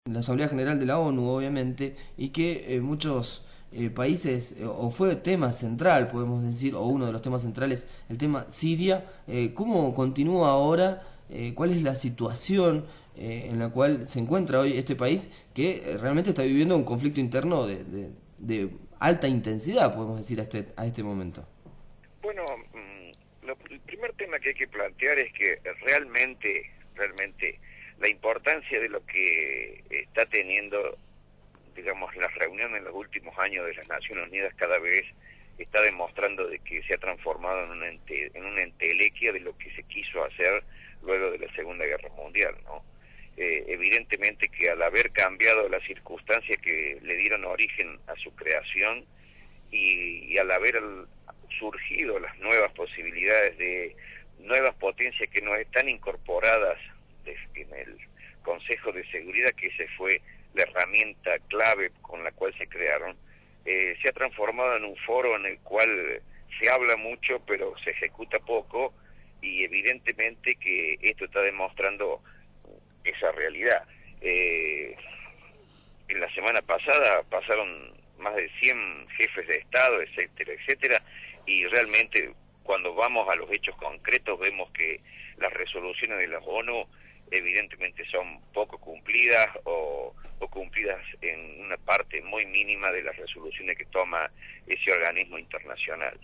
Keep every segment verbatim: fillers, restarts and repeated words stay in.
la Asamblea General de la ONU, obviamente, y que eh, muchos eh, países, eh, o fue tema central, podemos decir, o uno de los temas centrales, el tema Siria. Eh, ¿cómo continúa ahora? Eh, ¿cuál es la situación eh, en la cual se encuentra hoy este país que eh, realmente está viviendo un conflicto interno de, de, de alta intensidad, podemos decir, a este, a este momento? Bueno, mm, lo- el primer tema que hay que plantear es que realmente, realmente, la importancia de lo que está teniendo, digamos, las reuniones en los últimos años de las Naciones Unidas cada vez está demostrando de que se ha transformado en una, ente, en una entelequia de lo que se quiso hacer luego de la Segunda Guerra Mundial, ¿no? Eh, evidentemente que al haber cambiado las circunstancias que le dieron origen a su creación y, y al haber el- surgido las nuevas posibilidades de nuevas potencias que no están incorporadas de- en el Consejo de Seguridad, que ese fue la herramienta clave con la cual se crearon, eh, se ha transformado en un foro en el cual se habla mucho pero se ejecuta poco, y evidentemente que esto está demostrando esa realidad. Eh, en la semana pasada pasaron más de cien jefes de Estado, etcétera, etcétera, y realmente cuando vamos a los hechos concretos vemos que las resoluciones de la ONU evidentemente son poco cumplidas o, o cumplidas en una parte muy mínima de las resoluciones que toma ese organismo internacional.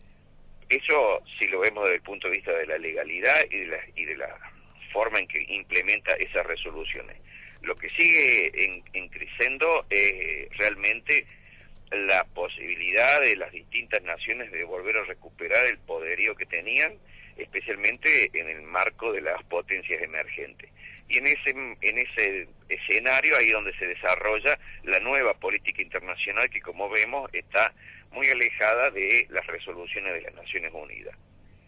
Eso si lo vemos desde el punto de vista de la legalidad y de la, y de la forma en que implementa esas resoluciones. Lo que sigue en, en creciendo es realmente la posibilidad de las distintas naciones de volver a recuperar el poderío que tenían, especialmente en el marco de las potencias emergentes. Y en ese en ese escenario ahí donde se desarrolla la nueva política internacional que, como vemos, está muy alejada de las resoluciones de las Naciones Unidas.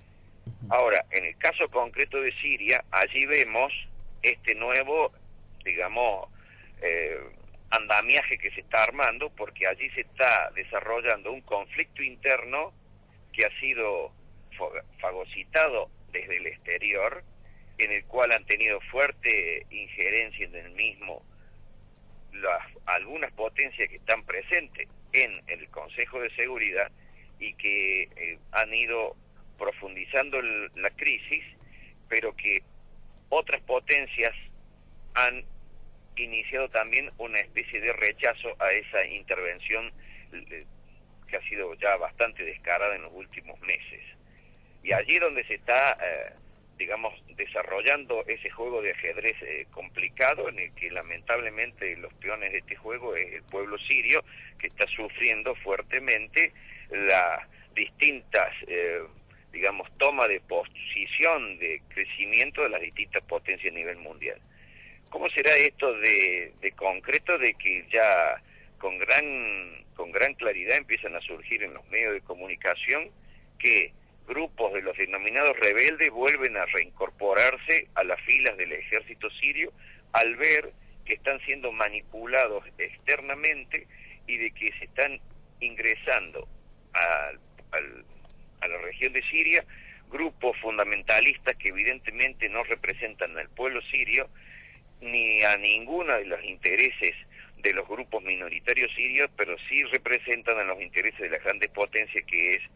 Ahora, en el caso concreto de Siria, allí vemos este nuevo, digamos, eh, andamiaje que se está armando, porque allí se está desarrollando un conflicto interno que ha sido fagocitado desde el exterior, en el cual han tenido fuerte injerencia en el mismo las algunas potencias que están presentes en el Consejo de Seguridad y que eh, han ido profundizando el, la crisis, pero que otras potencias han iniciado también una especie de rechazo a esa intervención eh, que ha sido ya bastante descarada en los últimos meses. Y allí donde se está, eh, digamos, desarrollando ese juego de ajedrez eh, complicado, en el que lamentablemente los peones de este juego es el pueblo sirio, que está sufriendo fuertemente las distintas, eh, digamos, toma de posición de crecimiento de las distintas potencias a nivel mundial. ¿Cómo será esto de, de concreto, de que ya con gran, con gran claridad empiezan a surgir en los medios de comunicación que grupos de los denominados rebeldes vuelven a reincorporarse a las filas del ejército sirio al ver que están siendo manipulados externamente y de que se están ingresando a, al, a la región de Siria grupos fundamentalistas que evidentemente no representan al pueblo sirio ni a ninguno de los intereses de los grupos minoritarios sirios, pero sí representan a los intereses de las grandes potencias, que es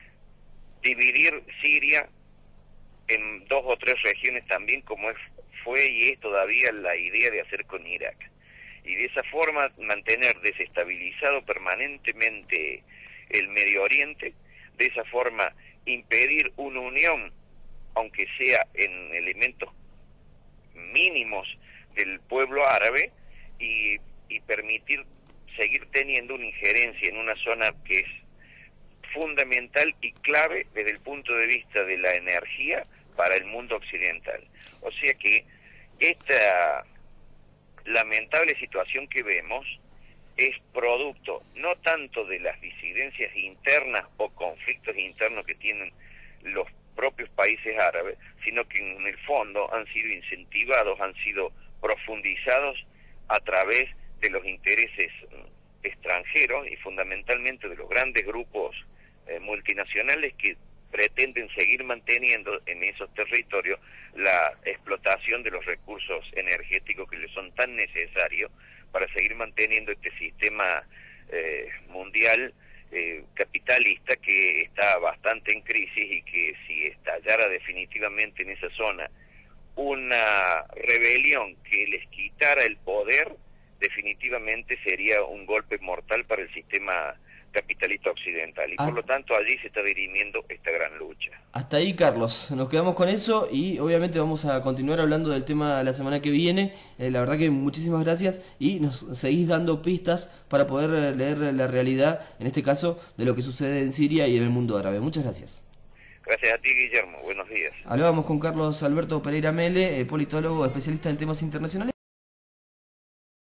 dividir Siria en dos o tres regiones también, como es, fue y es todavía la idea de hacer con Irak. Y de esa forma mantener desestabilizado permanentemente el Medio Oriente, de esa forma impedir una unión, aunque sea en elementos mínimos del pueblo árabe, y, y permitir seguir teniendo una injerencia en una zona que es fundamental y clave desde el punto de vista de la energía para el mundo occidental. O sea que esta lamentable situación que vemos es producto no tanto de las disidencias internas o conflictos internos que tienen los propios países árabes, sino que en el fondo han sido incentivados, han sido profundizados a través de los intereses extranjeros y fundamentalmente de los grandes grupos eh, multinacionales que pretenden seguir manteniendo en esos territorios la explotación de los recursos energéticos que les son tan necesarios para seguir manteniendo este sistema eh, mundial eh, capitalista que está bastante en crisis y que si estallara definitivamente en esa zona una rebelión que les quitara el poder, definitivamente sería un golpe mortal para el sistema capitalista occidental y ah. por lo tanto allí se está dirimiendo esta gran lucha. Hasta ahí, Carlos, nos quedamos con eso y obviamente vamos a continuar hablando del tema la semana que viene. Eh, la verdad que muchísimas gracias y nos seguís dando pistas para poder leer la realidad, en este caso, de lo que sucede en Siria y en el mundo árabe. Muchas gracias. Gracias a ti, Guillermo. Buenos días. Hablábamos con Carlos Alberto Pereira Mele, eh, politólogo especialista en temas internacionales.